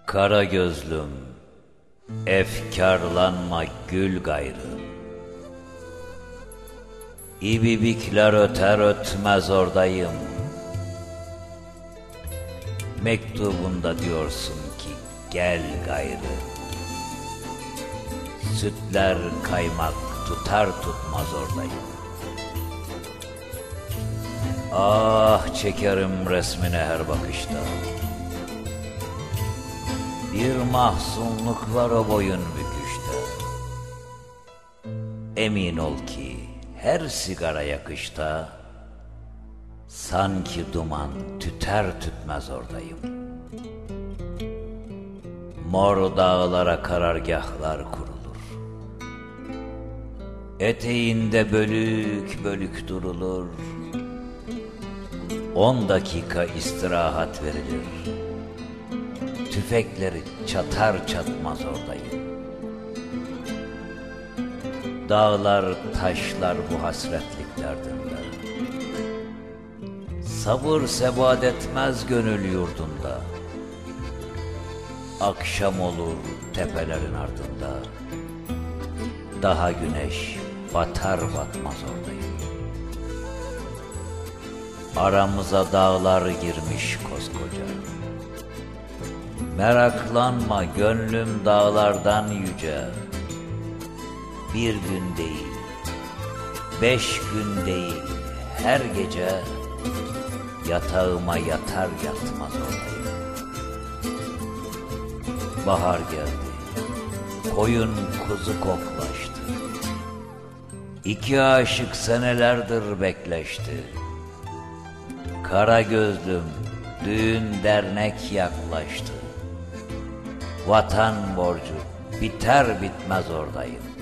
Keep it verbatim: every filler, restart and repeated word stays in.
Kara gözlüm, efkarlanma gül gayrı. İbibikler öter ötmez oradayım. Mektubunda diyorsun ki gel gayrı. Sütler kaymak tutar tutmaz oradayım. Ah çekerim resmine her bakışta. Bir mahzunluk var o boyun büküşte. Emin ol ki her sigara yakışta sanki duman tüter tütmez oradayım. Mor dağlara karargahlar kurulur. Eteğinde bölük bölük durulur. On dakika istirahat verilir. Tüfekleri çatar çatmaz oradayım. Dağlar taşlar bu hasretlik derdinde. Sabır sebat etmez gönül yurdunda. Akşam olur tepelerin ardında. Daha güneş batar batmaz oradayım. Aramıza dağlar girmiş koskoca. Meraklanma gönlüm dağlardan yüce. Bir gün değil, beş gün değil, her gece yatağıma yatar yatmaz oradayım. Bahar geldi, koyun kuzu koklaştı. İki aşık senelerdir bekleşti. Kara gözlüm, düğün dernek yaklaştı. Vatan borcu biter bitmez oradayım.